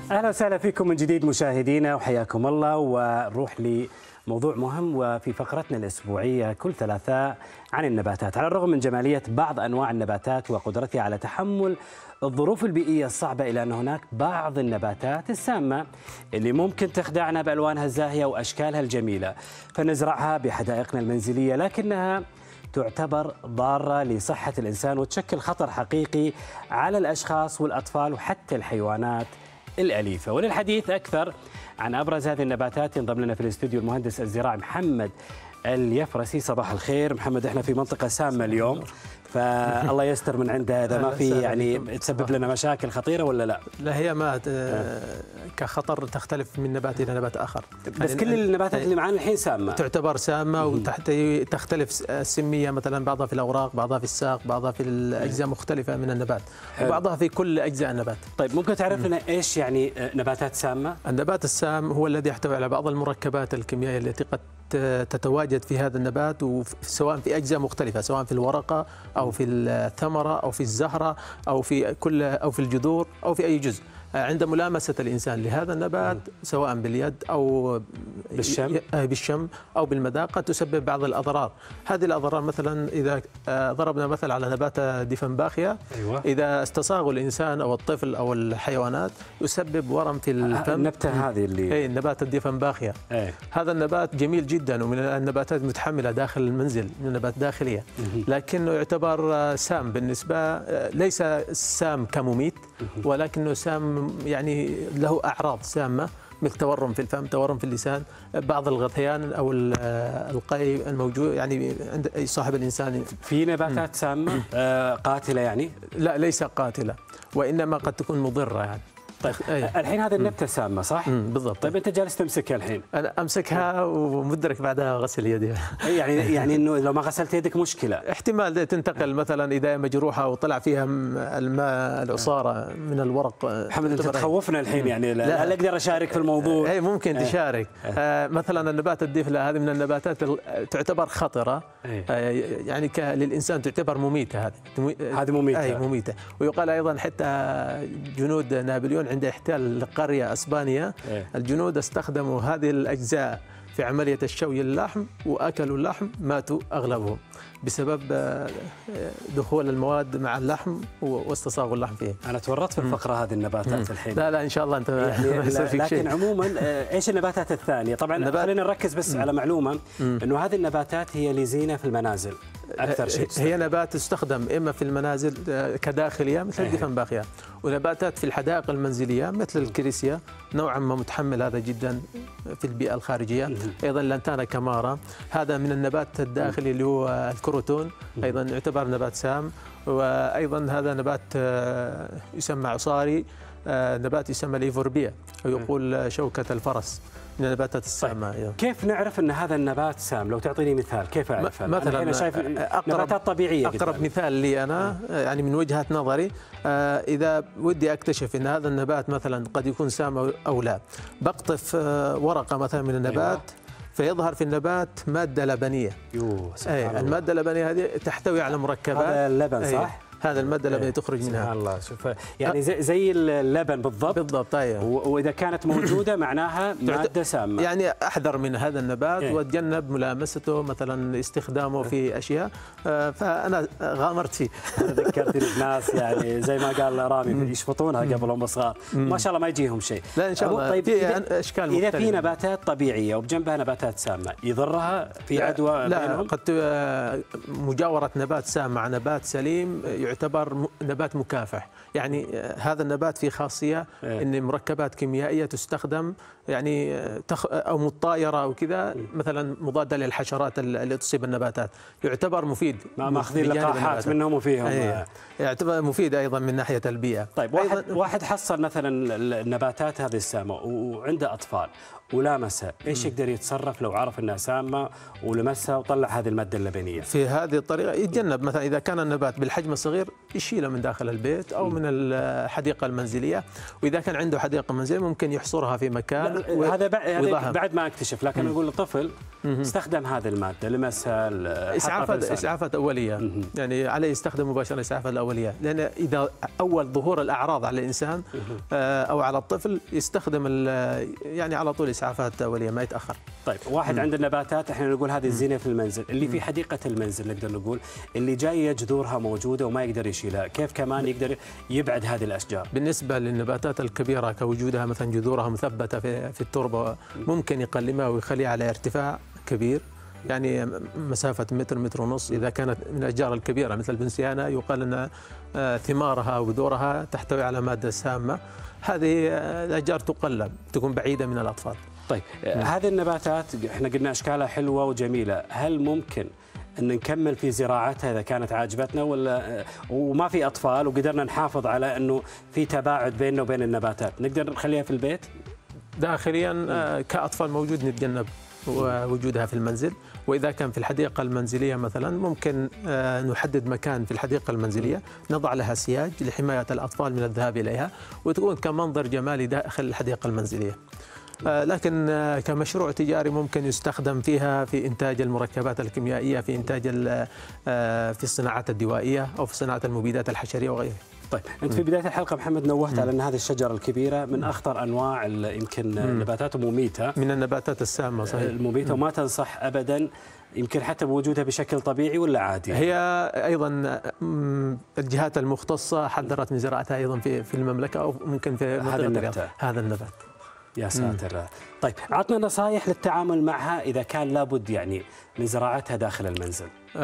أهلا وسهلا فيكم من جديد مشاهدينا وحياكم الله، ونروح لموضوع مهم وفي فقرتنا الأسبوعية كل ثلاثاء عن النباتات. على الرغم من جمالية بعض أنواع النباتات وقدرتها على تحمل الظروف البيئية الصعبة، إلا أن هناك بعض النباتات السامة اللي ممكن تخدعنا بألوانها الزاهية وأشكالها الجميلة، فنزرعها بحدائقنا المنزلية، لكنها تعتبر ضارة لصحة الإنسان وتشكل خطر حقيقي على الأشخاص والأطفال وحتى الحيوانات الأليفة. وللحديث أكثر عن أبرز هذه النباتات ينضم لنا في الاستوديو المهندس الزراعي محمد اليفرسي. صباح الخير محمد، احنا في منطقة سامة اليوم، فالله يستر من عندها إذا ما في يعني تسبب لنا مشاكل خطيرة ولا لا؟ لا، هي ما كخطر تختلف من نبات إلى نبات آخر، بس كل النباتات اللي معانا الحين سامة تعتبر سامة، وتختلف السمية، مثلا بعضها في الأوراق، بعضها في الساق، بعضها في الأجزاء مختلفة من النبات، وبعضها في كل أجزاء النبات. طيب ممكن تعرف لنا إيش يعني نباتات سامة؟ النبات السام هو الذي يحتوي على بعض المركبات الكيميائية التي قد تتواجد في هذا النبات، سواء في أجزاء مختلفة، سواء في الورقة أو في الثمرة أو في الزهرة أو في الجذور أو في أي جزء. عند ملامسة الإنسان لهذا النبات سواء باليد أو بالشم أو بالمذاق تسبب بعض الأضرار. هذه الأضرار مثلا إذا ضربنا مثل على نبات ديفنباخيا، أيوة. إذا استصاغه الإنسان أو الطفل أو الحيوانات يسبب ورم في الفم. النبتة هذه اللي نبات الديفنباخيا، هذا النبات جميل جدا ومن النباتات المتحملة داخل المنزل، من النبات داخلية، لكنه يعتبر سام بالنسبة، ليس سام كمميت، ولكنه سام يعني له أعراض سامة مثل تورم في الفم، تورم في اللسان، بعض الغثيان أو القيء الموجود يعني عند صاحب الإنسان. في نباتات سامة قاتلة يعني؟ لا، ليس قاتلة، وإنما قد تكون مضرة يعني. طيب الحين هذه النبتة سامة صح؟ بالضبط. طيب أنت جالس تمسكها الحين؟ أنا أمسكها ومدرك بعدها غسل يدي. يعني إنه لو ما غسلت يدك مشكلة. احتمال تنتقل مثلا إذا مجروحة وطلع فيها الماء العصارة من الورق. محمد أنت تخوفنا الحين يعني لا أقدر أشارك في الموضوع. هي ممكن تشارك. مثلا النبات الدفلة هذه من النباتات تعتبر خطرة، يعني للإنسان تعتبر مميتة. هذه مميتة. أي مميتة. ويقال أيضا حتى جنود نابليون عند احتلال قرية اسبانيا، الجنود استخدموا هذه الاجزاء في عمليه الشوي اللحم، واكلوا اللحم ماتوا اغلبهم بسبب دخول المواد مع اللحم واستصاغوا اللحم فيه. انا تورطت في الفقره هذه النباتات الحين. لا ان شاء الله انت يعني لكن عموما ايش النباتات الثانيه؟ طبعا خلينا نركز بس على معلومه انه هذه النباتات هي لزينه في المنازل اكثر شيء. هي نبات تستخدم اما في المنازل كداخليه مثل الديفنباخيا، ونباتات في الحدائق المنزليه مثل الكريسيا نوعا ما متحمل هذا جدا في البيئه الخارجيه. ايضا لانتانا كامارا هذا من النبات الداخلي اللي هو الكروتون، ايضا يعتبر نبات سام. وايضا هذا نبات يسمى عصاري، نبات يسمى الإيفوربيا ويقول شوكة الفرس، من النباتات السامة. طيب. كيف نعرف ان هذا النبات سام؟ لو تعطيني مثال كيف اعرف؟ مثلا انا شايف نباتات طبيعيه. اقرب مثال لي انا يعني من وجهة نظري، اذا ودي اكتشف ان هذا النبات مثلا قد يكون سام او لا، بقطف ورقة مثلا من النبات. أيوة. فيظهر في النبات مادة لبنية. المادة اللبنية هذه تحتوي على مركبات. هذا اللبن صح؟ هذا المادة اللبنية تخرج منها. سبحان الله. شوف يعني زي اللبن بالضبط. أيوة. واذا كانت موجودة معناها مادة سامة. يعني احذر من هذا النبات واتجنب ملامسته، مثلا استخدامه في اشياء. فانا غامرت فيه. ذكرتني بناس يعني زي ما قال رامي يشفطونها قبل هم صغار، ما شاء الله ما يجيهم شيء. لا ان شاء الله. طيب في اشكال مختلفة. اذا في نباتات طبيعية وبجنبها نباتات سامة يضرها في عدوى بينهم؟ قد مجاورة نبات سام مع نبات سليم يعتبر نبات مكافح. يعني هذا النبات فيه خاصية ان مركبات كيميائية تستخدم يعني او مطايرة او كذا، مثلا مضادة للحشرات اللي تصيب النباتات، يعتبر مفيد. ماخذين لقاحات منهم وفيهم. يعتبر مفيد ايضا من ناحية البيئة. طيب واحد حصل مثلا النباتات هذه السامة وعنده اطفال ولامسها، ايش يقدر يتصرف لو عرف انها سامة ولمسها وطلع هذه المادة اللبنية؟ في هذه الطريقة يتجنب، مثلا اذا كان النبات بالحجم الصغير صغير يشيله من داخل البيت أو من الحديقة المنزلية، وإذا كان عنده حديقة منزلية ممكن يحصرها في مكان. هذا بعد ما اكتشف، لكن نقول لطفل استخدم هذه المادة لمسها إسعافات أولية، يعني عليه يستخدم مباشرة إسعافات الأولية، لأن إذا أول ظهور الأعراض على الإنسان أو على الطفل يستخدم يعني على طول إسعافات أولية، ما يتأخر. طيب واحد عند النباتات احنا نقول هذه الزينة في المنزل، اللي في حديقة المنزل نقدر نقول اللي جاية جذورها موجودة وما يقدر يشيلها، كيف كمان يقدر يبعد هذه الأشجار؟ بالنسبة للنباتات الكبيرة كوجودها مثلا جذورها مثبتة في التربة، ممكن يقلمها ويخليها على ارتفاع كبير، يعني مسافة متر متر ونص. إذا كانت من الأشجار الكبيرة مثل البنسيانة يقال أن ثمارها وبذورها تحتوي على مادة سامة، هذه الأشجار تقلم، تكون بعيدة من الأطفال. طيب هذه النباتات احنا قلنا أشكالها حلوة وجميلة، هل ممكن أن نكمل في زراعتها إذا كانت عاجبتنا ولا وما في أطفال وقدرنا نحافظ على أنه في تباعد بيننا وبين النباتات، نقدر نخليها في البيت؟ داخليا كأطفال موجود نتجنب وجودها في المنزل، وإذا كان في الحديقة المنزلية مثلا ممكن نحدد مكان في الحديقة المنزلية نضع لها سياج لحماية الأطفال من الذهاب إليها، وتكون كمنظر جمالي داخل الحديقة المنزلية. لكن كمشروع تجاري ممكن يستخدم فيها في إنتاج المركبات الكيميائية، في إنتاج في الصناعات الدوائية أو في صناعة المبيدات الحشرية وغيرها. طيب انت في بدايه الحلقه محمد نوهت على ان هذه الشجره الكبيره من اخطر انواع يمكن نباتات مميته، من النباتات السامه صحيح المميته، وما تنصح ابدا يمكن حتى بوجودها بشكل طبيعي ولا عادي؟ هي ايضا الجهات المختصه حذرت من زراعتها ايضا في المملكه او ممكن في هذا النبات. يا ساتر. طيب عطنا نصائح للتعامل معها اذا كان لابد يعني من زراعتها داخل المنزل.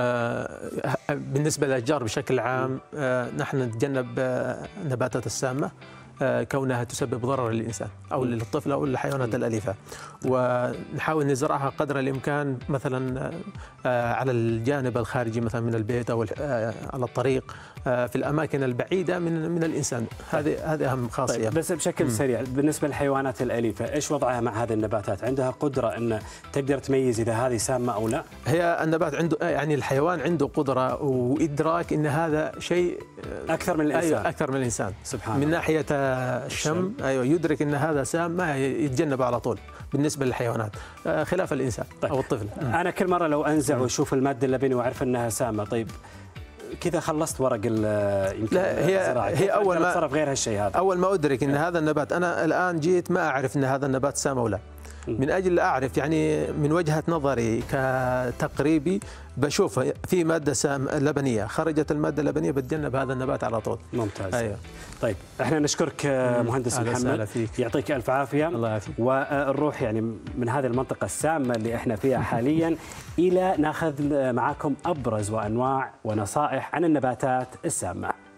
بالنسبه للاشجار بشكل عام نحن نتجنب النباتات السامه كونها تسبب ضرر للإنسان أو للطفل أو للحيوانات الأليفة، ونحاول نزرعها قدر الإمكان مثلا على الجانب الخارجي مثلا من البيت أو على الطريق في الأماكن البعيدة من الإنسان. هذه أهم خاصية. طيب بس بشكل سريع بالنسبة للحيوانات الأليفة إيش وضعها مع هذه النباتات؟ عندها قدرة أن تقدر تميز إذا هذه سامة أو لا؟ هي النبات عنده يعني الحيوان عنده قدرة وإدراك أن هذا شيء أكثر من الإنسان. أيوة أكثر من الإنسان سبحان من ناحية الشم. أيوة يدرك أن هذا سام ما يتجنبه على طول بالنسبة للحيوانات خلاف الإنسان. طيب أو الطفل. أنا كل مرة لو أنزع وأشوف المادة اللبنية وأعرف أنها سامة، طيب كذا خلصت ورق يمكن لا هي اول ما تصرف غير هالشيء هذا. اول ما ادرك ان هذا النبات انا الان جيت ما اعرف ان هذا النبات سام او لا، من اجل اعرف يعني من وجهه نظري كتقريبي بشوف في ماده سام لبنيه، خرجت الماده اللبنيه بتجنب هذا النبات على طول. ممتاز. أيوة. طيب احنا نشكرك مهندس محمد، يعطيك الف عافيه. الله يعافيك. ونروح يعني من هذه المنطقه السامه اللي احنا فيها حاليا الى ناخذ معاكم ابرز وانواع ونصائح عن النباتات السامه.